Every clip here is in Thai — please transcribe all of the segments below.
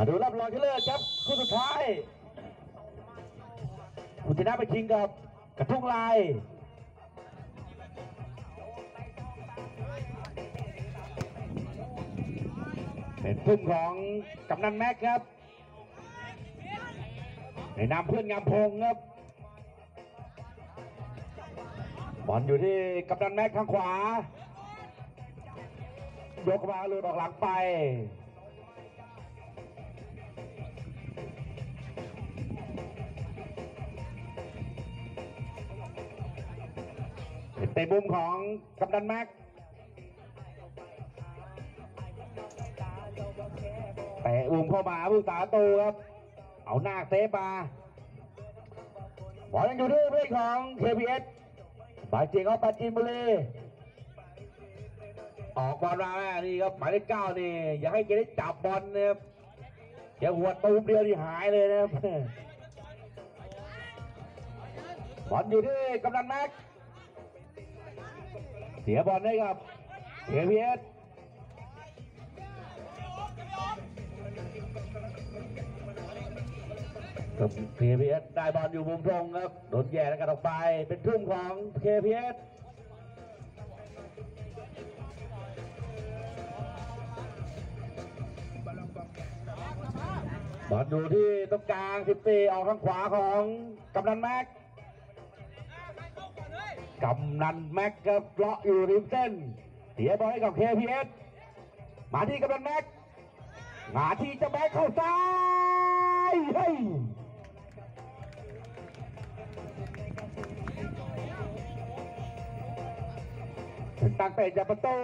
มาดูรอบรองชนะเลิศครับคู่สุดท้ายผู้ชนะไปชิงกับกระทุ่งลายเป็นทุ่มของกำนันแม็กครับในนามเพื่อนงามพงครับบอลอยู่ที่กำนันแม็กทางขวายกมาหลุดออกหลังไปเตะมุมของกำนันแม็กเตะมุมเข้ามาผู้สาตูครับเอาหน้าเซฟมาบอลยังอยู่ที่เพื่อนของ KPS บาดเจ็บของปราจีนบุรีออกบอลมานี่ครับหมายเลข 9นี่อย่าให้เกได้จับบอลนะครับแกหัวตูมเดียวที่หายเลยนะครับบอลอยู่ที่กำนันแม็กเสียบอลให้กับ KPS กับ KPS ได้บอลอยู่มุมตรงครับโดนแย่แล้วกันออกไปเป็นทุ่มของ KPS บอลอยู่ที่ตรงกลาง14ออกทางขวาของกำนันแม็กกำนันแม็กครับเลาะอยู่ริมเส้นเสียบอลให้กับ KPS มาที่กำนันแม็กมาที่จะแม็กเข้าซ้ายเฮ้ยตั้งเตะจากประตู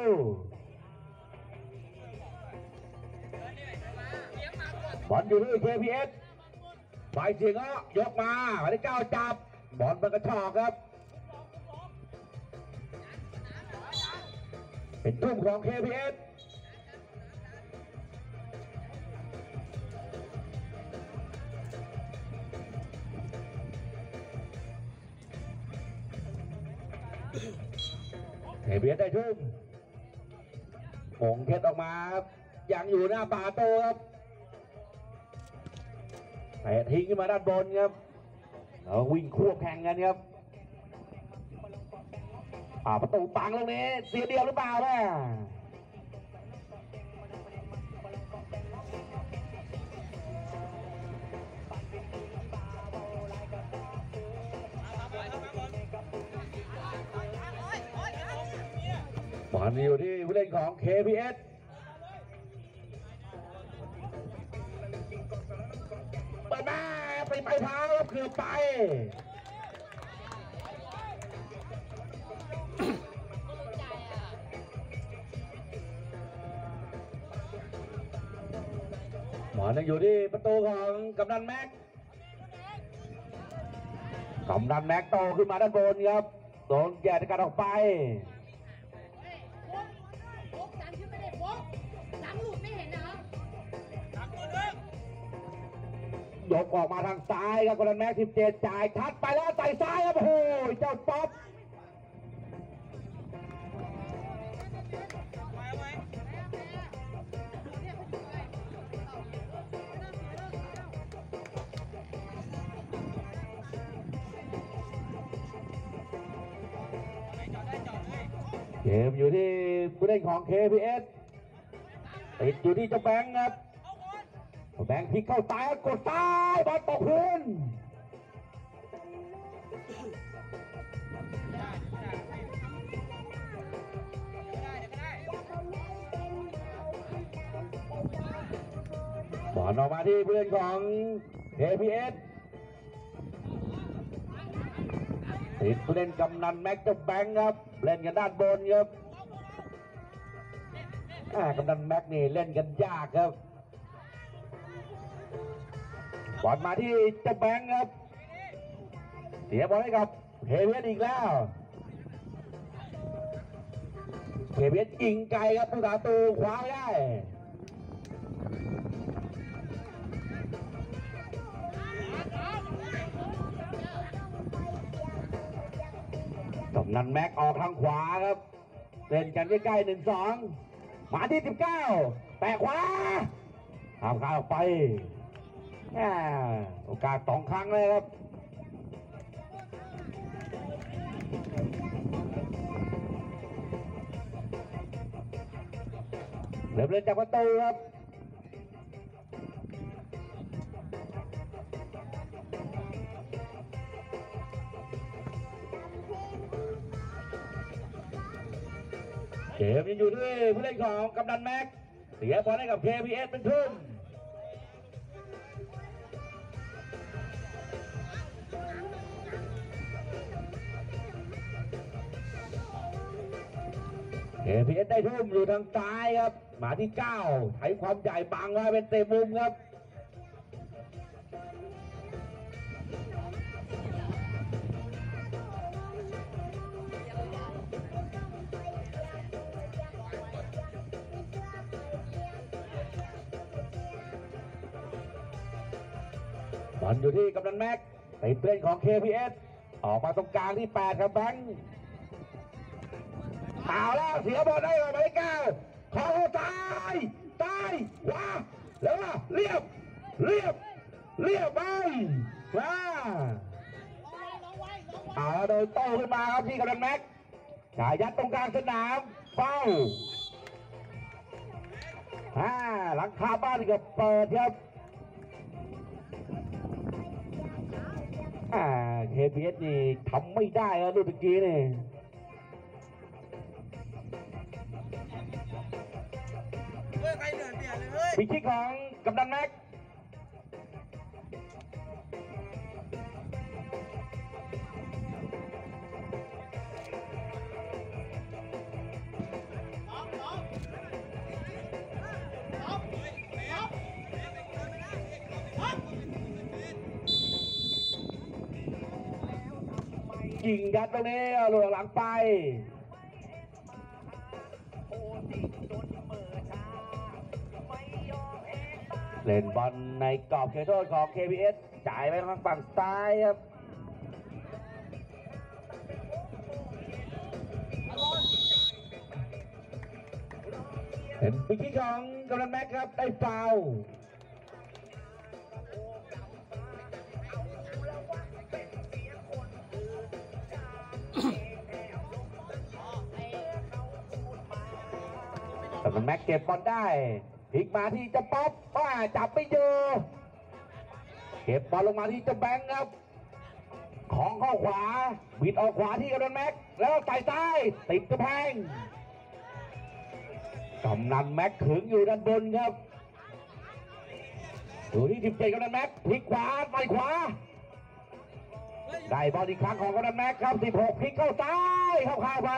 บอลอยู่ที่ KPS ฝ่ายเสียงก็ยกมาหมายเลข 9จับบอลมันกระชอกครับเป็นทุ่มของ KPS KPS ได้ทุ่มมงเท็ดออกมาครับยังอยู่หน้าป่าโตครับเตะทิ้งขึ้นมาด้านบนครับแล้ววิ่งควบแข่งกันครับประตูปังตรงนี้เสียเดียวหรือเปล่าแม่บอลอยู่ที่ผู้เล่นของ KPS เปิดมาไปไม้เท้าเกือบไปบอลยังอยู่ที่ประตูของกำนันแม็กกำนันแม็กโตขึ้นมาด้านบนครับโดนแย่ในการออกไปยกออกมาทางซ้ายครับกำนันแม็ก17จ่ายทัดไปแล้วใส่ซ้ายครับโอ้โหเจ้าป๊อปเกมอยู่ที่ผู้เล่นของ KPS ติดอยู่ที่เจ้าแบงค์ครับแบงค์พลิกเข้าซ้ายกดซ้ายบอลตกพื้นบอลออกมาที่ผู้เล่นของ KPS ติดผู้เล่นกำนันแม็กกับแบงค์ครับเล่นกันด้านบนครับกำนันแม็กนี่เล่นกันยากครับบอลมาที่เจ้าแบงค์ครับเสียบอลให้กับ KPS อีกแล้วKPS ยิงไกลครับผู้สาตูคว้าไม่ได้กำนันแม็กออกทางขวาครับเล่นกันใกล้ๆ1-2มาที่19แตะขวาทำการออกไปโอกาส2 ครั้งเลยครับเริ่มเล่นจากประตูครับเกมยังอยู่ด้วยผู้เล่นของกำนันแม็กเสียบอลให้กับ KPS เป็นทุ่มKPS ได้ทุ่มอยู่ทางซ้ายครับหมาที่9ใช้ความใหญ่บังไว้เป็นเตะมุมครับบอลอยู่ที่กำนันแม็กติดเล่นของ KPS ออกมาตรงกลางที่8ครับแบงค์เอาแล้วเสียบอลได้หมายเลข9ขอตายว้าแล้วว่าเรียบไปว้าเอาโดยโต้ขึ้นมาครับที่กำนันแม็กจ่ายยัดตรงกลางสนามเป้าหลังคาบ้านก็เปิดครับKPS นี่ทำไม่ได้ครับลูกตะกี้นี่พิชิตของกำนันแม็กยิงยัดตรงนี้หลุดหลังไปเล่นบอลในกรอบเขตโทษของ KPS จ่ายไปทางฝั่งซ้ายครับเห็นพิชิตของกำนันแม็กครับได้ฟาวล์กำนันแม็กเก็บบอลได้พลิกมาที่จะป๊อปจับไม่อยู่เก็บบอลลงมาที่จะแบงค์ครับของเข้าขวาบิดออกขวาที่กำนันแม็กแล้วใส่ซ้ายติดกระแพงกำนันแม็กขึงอยู่ด้านบนครับดูที่17กำนันแม็กพลิกขวาใส่ขวาได้บอลอีกครั้งของกำนันแม็กครับ16พลิกเข้าซ้ายเข้าไป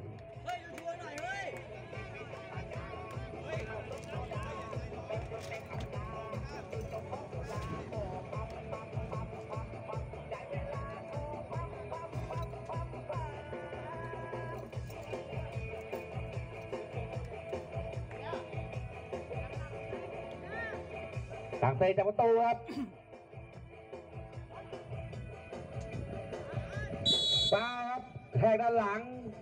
ต่างเตะจากประตูครับฟาวครับแทงด้านหลัง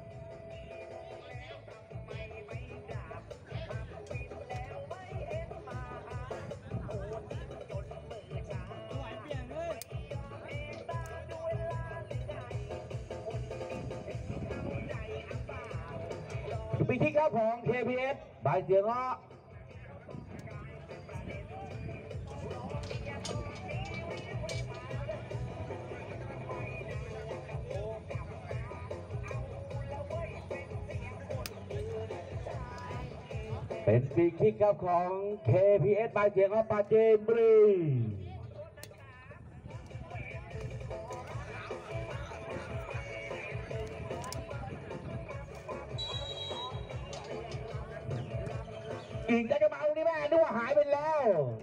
ปีที่9ของ KPS บายเสียงอ้อเป็นฟรีคิกครับของ KPS บายเสียงอ้อปาเจมบุรีอีกจะมาตรงนี้แม่นึกว่าหายไปแล้ว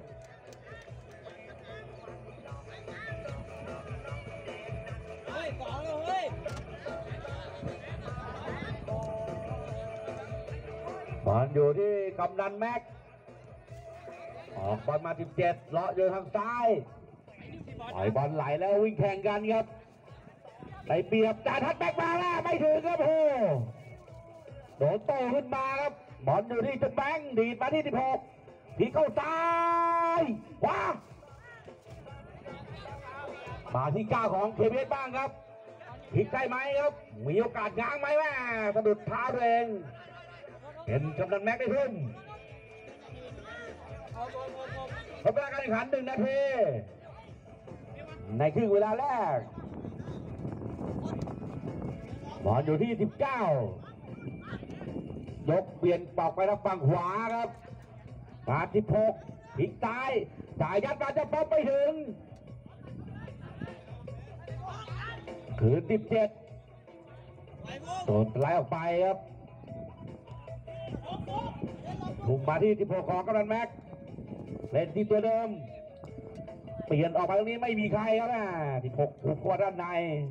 บอลอยู่ที่กำนันแม็กออกบอลมา17เลาะอยู่ทางซ้ายปล่อยบอลไหลแล้ววิ่งแข่งกันครับได้เปรียบจ่าทัดแม็กมาแล้วไม่ถึงครับโหโดนโต้ขึ้นมาครับบอลอยู่ที่จุดแบงค์ดีดมาที่16 ที่เข้าซ้ายขวามาที่ก้าของเคเบสบ้างครับพลิกได้ไหมครับมีโอกาสง้างไหมแม่สะดุดเท้าตัวเองเป็นกำนันแม็กได้ขึ้นทดเวลาการแข่งขัน1 นาทีในครึ่งเวลาแรกบอลอยู่ที่19ยกเปลี่ยนปอกไปทางฝั่งขวาครับมา16พลิกซ้ายจ่ายยัดมาจะป๊อปไปถึงคืน17โดนไล่ออกไปครับถูกมาที่16ของกำนันแม็กเล่นที่ตัวเดิมเปลี่ยนออกไปตรงนี้ไม่มีใครครับนะ16ถูกกว่าด้านใน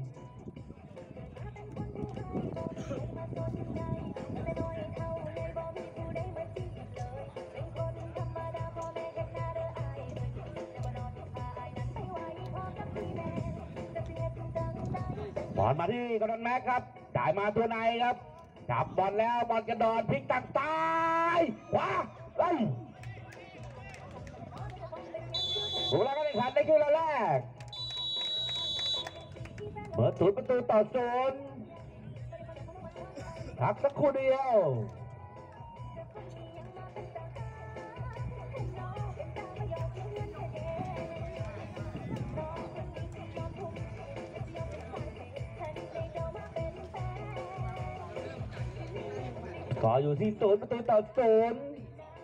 บอลมาที่กำนันแม็กครับจ่ายมาตัวในครับจับบอลแล้วบอลกระโดดพลิกทางซ้ายขวาไล่ดูแล้วก็ได้ขันได้ขึ้นแล้วแรกเปิดศูนย์ประตูต่อศูนย์พักสักครู่เดียวก็อยู่ที่ศูนย์ประตูต่อศูนย์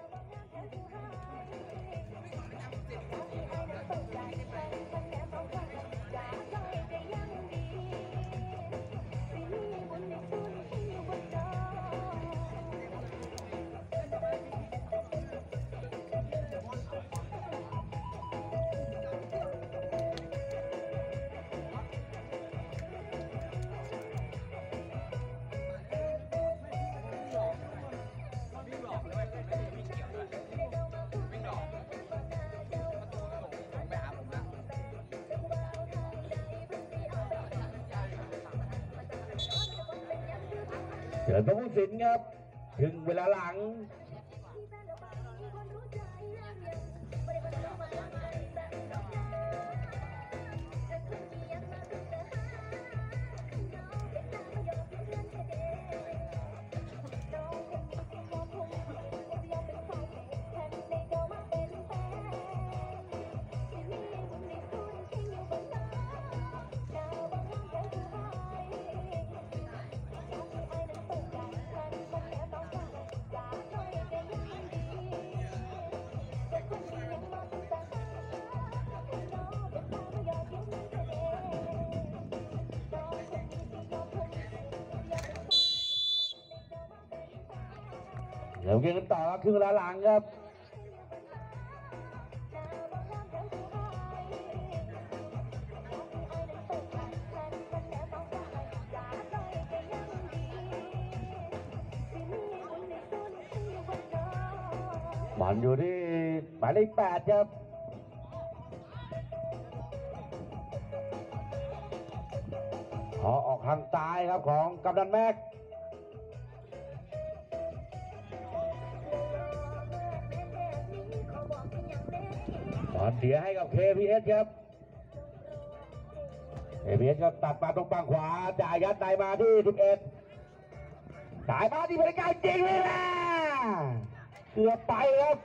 เดี๋ยวต้องสินครับถึงเวลาหลังเดี๋ยวเกมกันต่อครับครึ่งเวลาหลังครับบอลอยู่ที่หมายเลข8ครับขอออกทางซ้ายครับของกำนันแม็กบอลเสียให้กับ KPS ครับ KPS ก็ตัดมาตรงฝั่งขวาจ่ายยัดในมาที่11จ่ายมาที่บริการจริงเลยนะเกือบไปครับ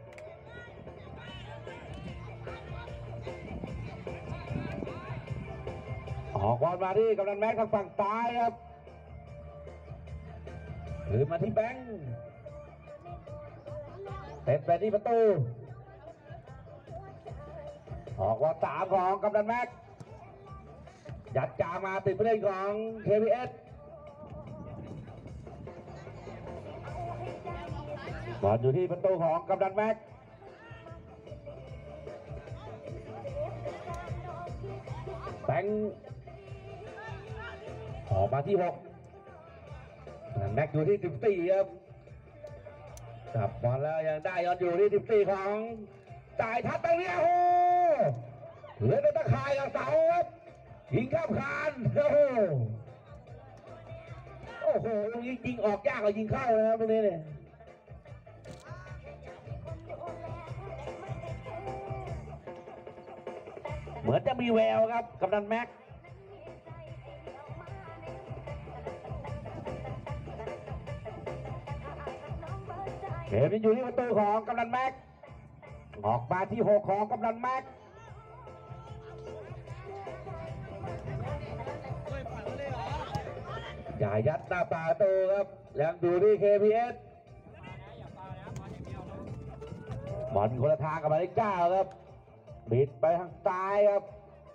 ออกบอลมาที่กำนันแม็กทางฝั่งซ้ายครับถือมาที่แบงค์เตะไปที่ประตูออกว่า3ของกำนันแม็กยัดกามาติดผู้เล่นของ KPS บอลอยู่ที่ประตูของกำนันแม็กแบงค์ออกมาที่6แม็กอยู่ที่14ครับจับบอลแล้วยังได้ย้อนอยู่ที่14ของจ่ายทัดตรงนี้โอ้เหลือแต่ตะข่ายกับเสาครับยิงข้ามคานโอ้โหยิงออกยากกว่ายิงเข้านะครับตรงนี้เนี่ยเหมือนจะมีแววครับกำนันแม็กเกมนี้อยู่ที่ประตูของกำนันแม็กออกมาที่6ของกำนันแม็กอย่ายัดหน้าป่าประตูครับยังดูที่ KPS บอลคนละทางกับหมายเลข9ครับบิดไปทางซ้ายครับ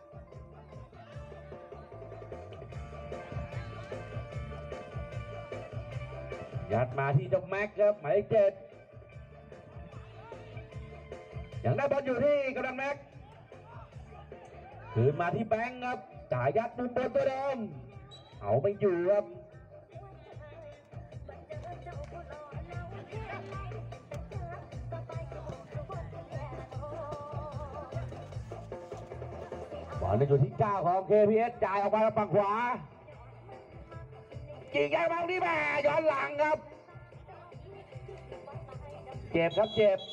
ยัดมาที่เจ้าแม็กครับหมายเลข7ยังได้บอลอยู่ที่กำนันแม็กคืนมาที่แบงค์ครับจ่ายยัดมุมบนตัวเดิมเอาไปอยู่ครับบอลอยู่ที่9ของ KPS จ่ายออกมาฝั่งขวายิงยังบอลนี่แม่ย้อนหลังครับเจ็บครับเจ็บ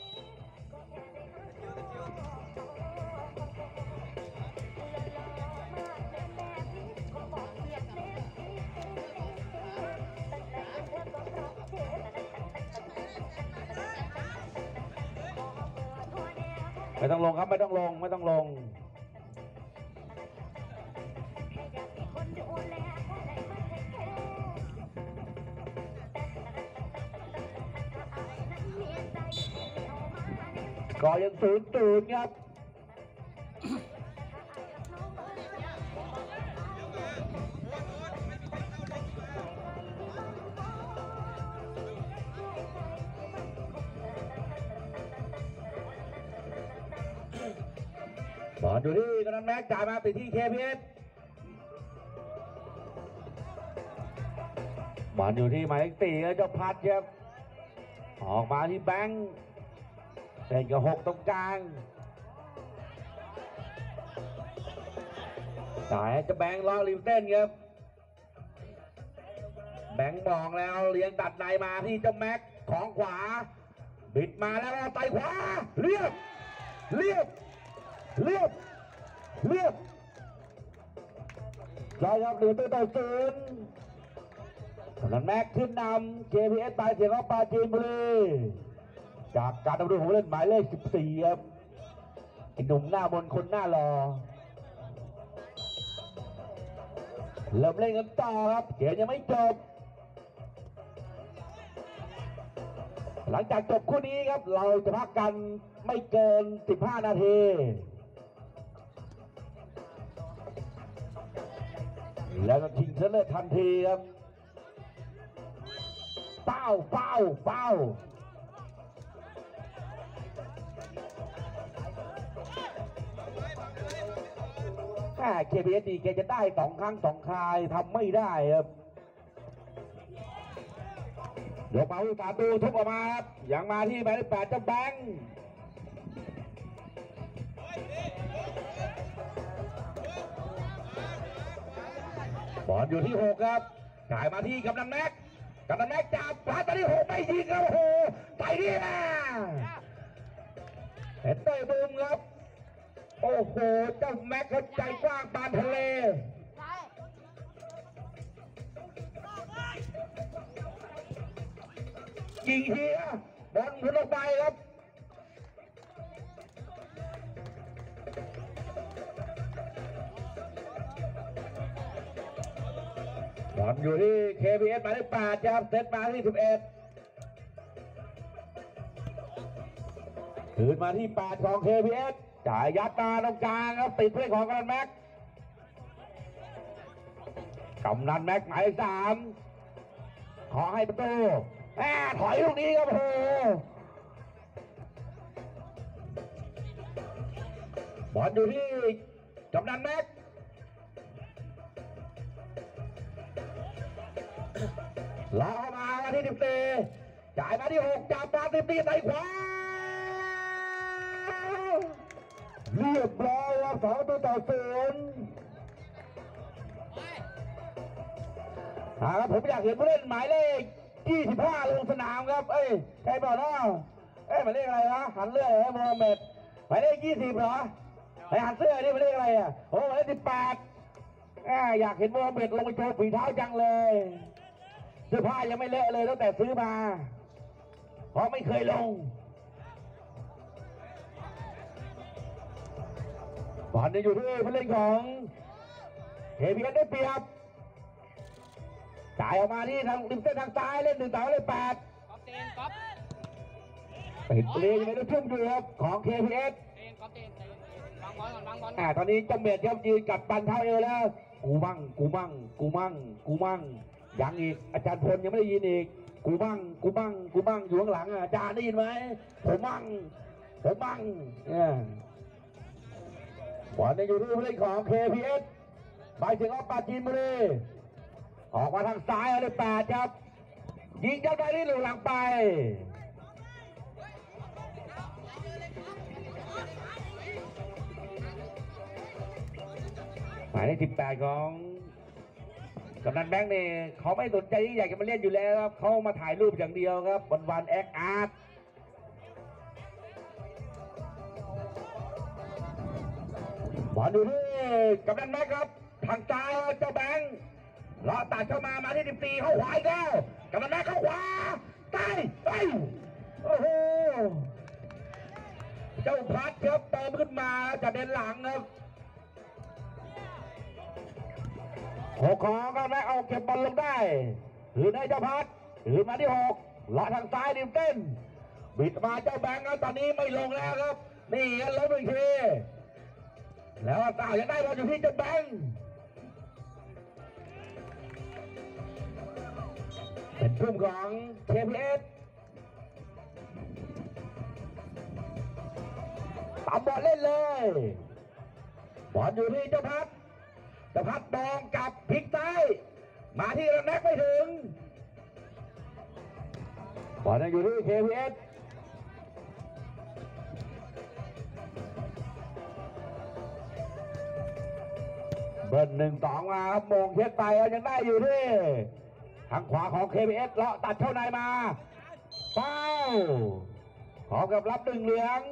ไม่ต้องลงครับไม่ต้องลงไม่ต้องลงก็ยัง0-0ครับบอลอยู่ที่กำนันแม็กจ่ายมาติดที่ KPS บอลอยู่ที่หมายเลข4เจ้าพัดครับออกมาที่แบงค์เส้นกับ6ตรงกลางจ่ายให้เจ้าแบงค์ล้อริมเส้นครับแบงค์มองแล้วเลี้ยงตัดในมาที่เจ้าแม็กของขวาบิดมาแล้วไต่ขวาเรียบเรียบเรียบเรียบใช่ครับ1-0กำนันแม็กขึ้นนำ KPS ไปเสียงของปราจีนบุรีจากการดำเนินของเล่นหมายเลข14ครับไอ้หนุ่มหน้ามนคนหน้ารอเริ่มเล่นกันต่อครับเกมยังไม่จบหลังจากจบคู่นี้ครับเราจะพักกันไม่เกิน15นาทีแล้วก็ชิงชนะเลิศทันทีครับเป้าKPS ดีแกจะได้2 ครั้ง 2 ครายทำไม่ได้ครับยกมาลูกตาตูทุบออกมาครับยังมาที่หมายเลข8เจ้าแบงค์บอลอยู่ที่6ครับจ่ายมาที่กำนันแม็กจับพลาดตอนที่6ไม่ยิงครับโอ้โหไปดินะเห็นเตะบูมครับโอ้โหเจ้าแม็กเขาใจกว้างปานทะเลยิงเฮียบอลหมุนออกไปครับบอลอยู่ที่ KPS หมายเลข8ครับเซตมาที่11คืนมาที่8ของ KPS จ่ายยัดมาตรงกลางครับติดเพื่อนของกำนันแม็กหมายเลข3ขอให้ประตูถอยลูกนี้ครับโอ้โหบอลอยู่ที่กำนันแม็กล้อมาที่14จ่ายมาที่6จับมา14ใส่ขวาเรียบร้อยครับ2-0ครับผมอยากเห็นผู้เล่นหมายเลข25ลงสนามครับใครบอกนะหมายเลขอะไรฮะหันเรื่อยให้โมฮัมเหม็ดหมายเลข20เหรอไอ้หันเสื้อนี่มันเรียกอะไรอ่ะโอ้หมายเลข18อยากเห็นโมฮัมเหม็ดลงไปโชว์ฝีเท้าจังเลยเสื้อผ้ายังไม่เลอะเลยตั้งแต่ซื้อมาเพราะไม่เคยลงบอลอยู่ที่ผู้เล่นของเฮพีเอสได้เปรียบจ่ายออกมาที่ทางริมเส้นทางซ้ายเล่น1 ต่อ 8ติดเปลี่ยนไม่ได้ชุ่มอยู่ครับของ KPS ตอนนี้จำเม็ดครับยืนกัดปันเท้าเอวแล้วกูมั่งยังอีกอาจารย์พลยังไม่ได้ยินอีกกูมั่งอยู่ข้างหลังอาจารย์ได้ยินไหมผมมั่งบอลอยู่ที่ผู้เล่นของ KPS ไปถึงออกปาจีนบุรีออกมาทางซ้ายเลย8ครับยิงยัดไปที่หลังไปหมายเลข18ของกำนันแบงค์นี่เขาไม่สนใจที่อยากจะมาเล่นอยู่แล้วครับเขามาถ่ายรูปอย่างเดียวครับวันแอคอาร์ตบอลอยู่ที่กำนันแบงค์ครับทางซ้ายเจ้าแบงค์ล้อตัดเข้ามาที่14เข้าขวาอีกแล้วกำนันแบงค์เข้าขวาใต้โอ้โหเจ้าพัดครับเติมขึ้นมาจะเดินหลังครับหกของก็แม่เอาเก็บบอลลงได้ถือในเจ้าพัดถือมาที่6เลาะทางซ้ายดิมเต้นบิดมาเจ้าแบงค์แล้วตอนนี้ไม่ลงแล้วครับนี่ล้มอีกทีแล้วต่างยังได้บอลอยู่ที่เจ้าแบงค์เป็นกลุ่มของ KPS ตามบอลเล่นเลยบอลอยู่ที่เจ้าพัดดองกับพลิกซ้ายมาที่ระแนกไม่ถึงบอลอยู่ที่ KPS เบิ้ล1-2มาครับมงเช็ดไปแล้วยังได้อยู่ที่ทางขวาของ KPS เลาะตัดเข้าในมาเป้าพร้อมกับรับ1เหลือง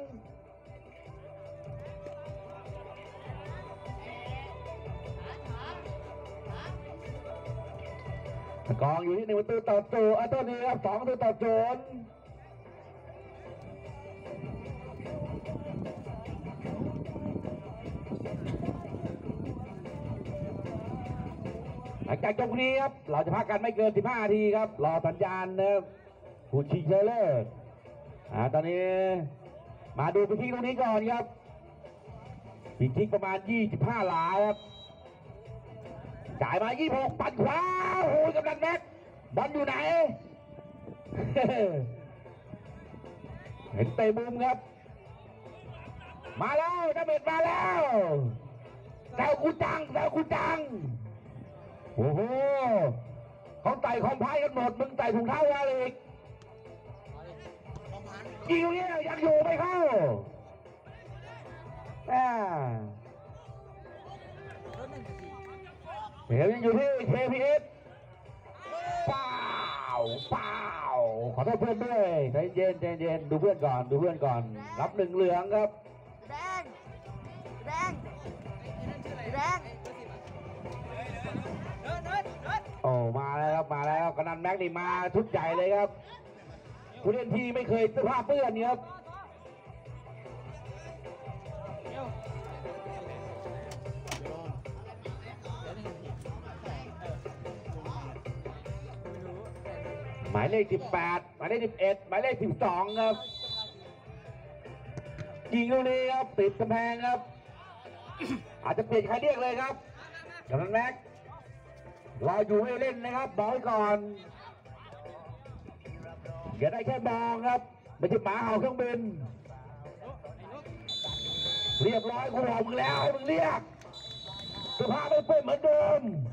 กองอยู่ที่1 ประตูต่อ0ตัวนี้ครับ2 ประตูต่อ0หลังจากจบนี้ครับเราจะพักกันไม่เกิน15 นาทีครับรอสัญญาณนะครับผู้ชิงชนะเลิศตอนนี้มาดูพิธีตรงนี้ก่อนครับพิธีประมาณ25 หลาครับจ่ายมา26ปั่นขวาโอ้ยกำลังแม็กบอลอยู่ไหน เห็นเตะมุมครับมาแล้วน้าเบ็ดมาแล้วแซวกูจังโอ้โหเขาไต่คอมไพ่กันหมดมึงไต่ถุงเท้าอะไรอีกยิงเนี่ยยังอยู่ไม่เข้าเดี๋ยวยังอยู่ที่ KPS เปล่าขอโทษเพื่อนด้วยใจเย็นดูเพื่อนก่อนรับ1เหลืองครับแดงโอ้มาแล้วกำนันแม็กนี่มาชุดใหญ่เลยครับผู้เล่นที่ไม่เคยเสื้อผ้าเปื้อนครับหมายเลข18หมายเลข11หมายเลข12ครับยิงลูกนี้ครับติดกำแพงครับ อาจจะเปลี่ยนใครเรียกเลยครับกำนันแม็กรออยู่ให้เล่นนะครับบอกไว้ก่อนอย่าได้แค่มองครับไม่ใช่หมาเห่าเครื่องบินเรียบร้อยกูบอกมึงแล้วมึงเรียกสภาพไม่เป็นเหมือนเดิม